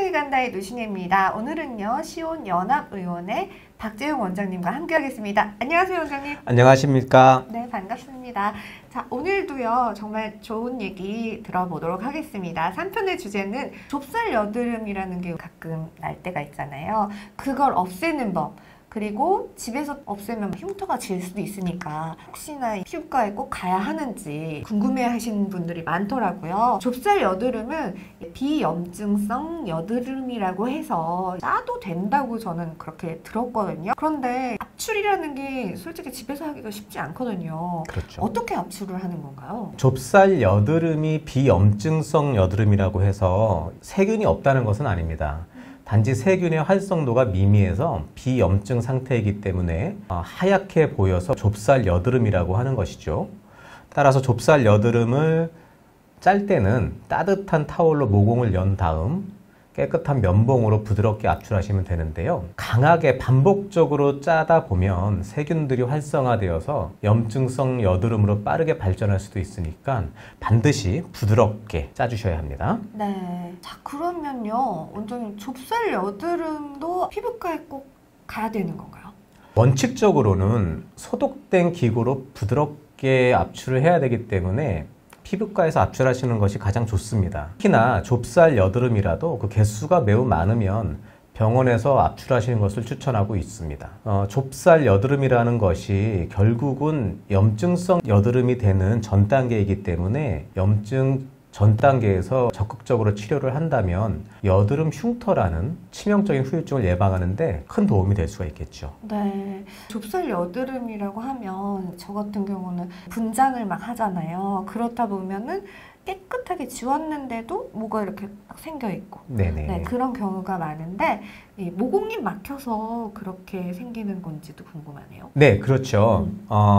건강이 간다의 노신혜입니다. 오늘은요, 시온연합의원의 박재용 원장님과 함께하겠습니다. 안녕하세요, 원장님. 안녕하십니까? 네, 반갑습니다. 자, 오늘도요, 정말 좋은 얘기 들어보도록 하겠습니다. 3편의 주제는 좁쌀 여드름이라는 게 가끔 날 때가 있잖아요. 그걸 없애는 법. 그리고 집에서 없애면 흉터가 질 수도 있으니까 혹시나 피부과에 꼭 가야 하는지 궁금해하시는 분들이 많더라고요. 좁쌀 여드름은 비염증성 여드름이라고 해서 짜도 된다고 저는 그렇게 들었거든요. 그런데 압출이라는 게 솔직히 집에서 하기가 쉽지 않거든요. 그렇죠. 어떻게 압출을 하는 건가요? 좁쌀 여드름이 비염증성 여드름이라고 해서 세균이 없다는 것은 아닙니다. 단지 세균의 활성도가 미미해서 비염증 상태이기 때문에 하얗게 보여서 좁쌀 여드름이라고 하는 것이죠. 따라서 좁쌀 여드름을 짤 때는 따뜻한 타올로 모공을 연 다음 깨끗한 면봉으로 부드럽게 압출하시면 되는데요. 강하게 반복적으로 짜다 보면 세균들이 활성화되어서 염증성 여드름으로 빠르게 발전할 수도 있으니까 반드시 부드럽게 짜주셔야 합니다. 네. 자, 그러면요, 원장님, 좁쌀 여드름도 피부과에 꼭 가야 되는 건가요? 원칙적으로는 소독된 기구로 부드럽게 압출을 해야 되기 때문에 피부과에서 압출하시는 것이 가장 좋습니다. 특히나 좁쌀 여드름이라도 그 개수가 매우 많으면 병원에서 압출하시는 것을 추천하고 있습니다. 좁쌀 여드름이라는 것이 결국은 염증성 여드름이 되는 전 단계이기 때문에 염증 전 단계에서 적극적으로 치료를 한다면 여드름 흉터라는 치명적인 후유증을 예방하는데 큰 도움이 될 수가 있겠죠. 네. 좁쌀 여드름이라고 하면 저 같은 경우는 분장을 막 하잖아요. 그렇다 보면은 깨끗하게 지웠는데도 뭐가 이렇게 딱 생겨 있고, 네네. 네, 그런 경우가 많은데 이 모공이 막혀서 그렇게 생기는 건지도 궁금하네요. 네, 그렇죠.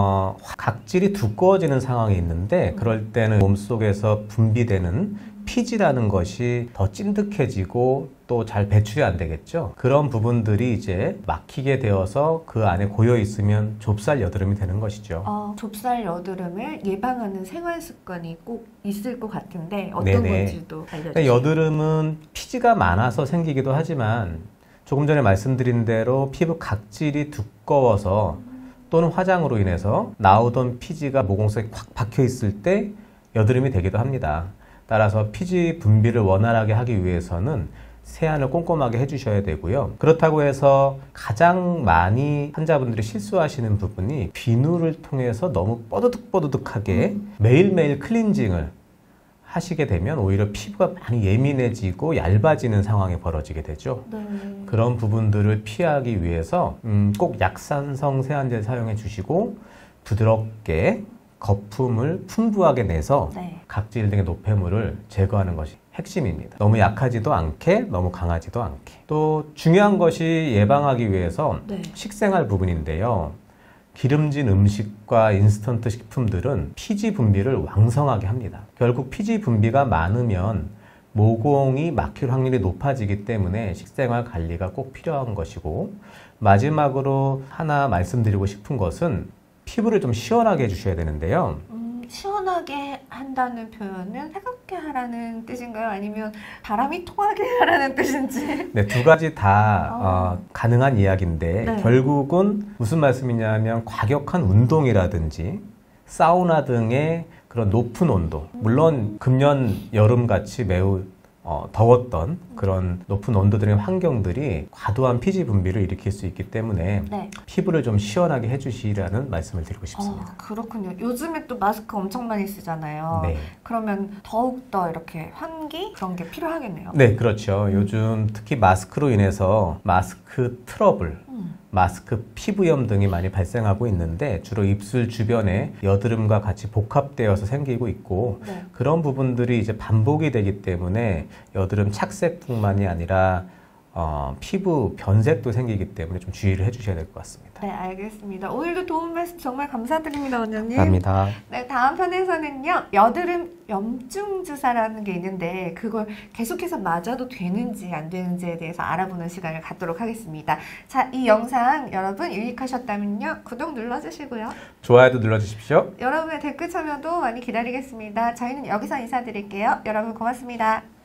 각질이 두꺼워지는 상황이 있는데 그럴 때는 몸속에서 분비되는 피지라는 것이 더 찐득해지고 또 잘 배출이 안 되겠죠. 그런 부분들이 이제 막히게 되어서 그 안에 고여 있으면 좁쌀 여드름이 되는 것이죠. 좁쌀 여드름을 예방하는 생활 습관이 꼭 있을 것 같은데 어떤 네네. 건지도 알려주세요. 여드름은 피지가 많아서 생기기도 하지만 조금 전에 말씀드린 대로 피부 각질이 두꺼워서 또는 화장으로 인해서 나오던 피지가 모공 속에 꽉 박혀 있을 때 여드름이 되기도 합니다. 따라서 피지 분비를 원활하게 하기 위해서는 세안을 꼼꼼하게 해주셔야 되고요. 그렇다고 해서 가장 많이 환자분들이 실수하시는 부분이 비누를 통해서 너무 뻐드득뻐드득하게 매일매일 클렌징을 하시게 되면 오히려 피부가 많이 예민해지고 얇아지는 상황이 벌어지게 되죠. 네. 그런 부분들을 피하기 위해서 꼭 약산성 세안제를 사용해 주시고 부드럽게 거품을 풍부하게 내서 네. 각질 등의 노폐물을 제거하는 것이 핵심입니다. 너무 약하지도 않게 너무 강하지도 않게. 또 중요한 것이 예방하기 위해서 네. 식생활 부분인데요. 기름진 음식과 인스턴트 식품들은 피지 분비를 왕성하게 합니다. 결국 피지 분비가 많으면 모공이 막힐 확률이 높아지기 때문에 식생활 관리가 꼭 필요한 것이고, 마지막으로 하나 말씀드리고 싶은 것은 피부를 좀 시원하게 해주셔야 되는데요. 시원하게 한다는 표현은 차갑게 하라는 뜻인가요? 아니면 바람이 통하게 하라는 뜻인지? 네, 두 가지 다 가능한 이야기인데 네. 결국은 무슨 말씀이냐면 과격한 운동이라든지 사우나 등의 그런 높은 온도, 물론 금년 여름같이 매우 더웠던 그런 높은 온도들의 환경들이 과도한 피지 분비를 일으킬 수 있기 때문에 네. 피부를 좀 시원하게 해주시라는 말씀을 드리고 싶습니다. 그렇군요. 요즘에 또 마스크 엄청 많이 쓰잖아요. 네. 그러면 더욱더 이렇게 환기 그런 게 필요하겠네요. 네, 그렇죠. 요즘 특히 마스크로 인해서 마스크 트러블, 마스크 피부염 등이 많이 발생하고 있는데 주로 입술 주변에 여드름과 같이 복합되어서 생기고 있고, 네. 그런 부분들이 이제 반복이 되기 때문에 여드름 착색뿐만이 아니라 피부 변색도 생기기 때문에 좀 주의를 해주셔야 될 것 같습니다. 네, 알겠습니다. 오늘도 도움 말씀 정말 감사드립니다, 원장님. 감사합니다. 네, 다음 편에서는요, 여드름 염증 주사라는 게 있는데 그걸 계속해서 맞아도 되는지 안 되는지에 대해서 알아보는 시간을 갖도록 하겠습니다. 자, 이 영상 여러분 유익하셨다면요, 구독 눌러주시고요. 좋아요도 눌러주십시오. 여러분의 댓글 참여도 많이 기다리겠습니다. 저희는 여기서 인사드릴게요. 여러분 고맙습니다.